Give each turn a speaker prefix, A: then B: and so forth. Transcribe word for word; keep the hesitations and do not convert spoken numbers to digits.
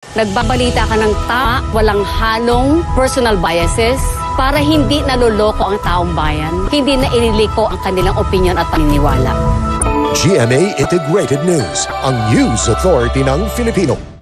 A: Nagbabalita ka ng tama, walang halong personal biases para hindi naloloko ang taong bayan, hindi na iniliko ang kanilang opinion at paniniwala.
B: G M A Integrated News, ang news authority ng Filipino.